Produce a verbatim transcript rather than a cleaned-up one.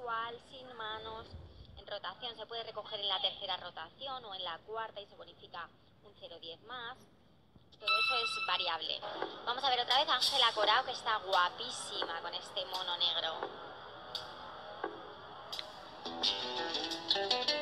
igual, sin manos. En rotación se puede recoger en la tercera rotación o en la cuarta y se bonifica un cero coma diez más. Todo eso es variable. Vamos a ver otra vez a Ángela Corao, que está guapísima con este mono negro.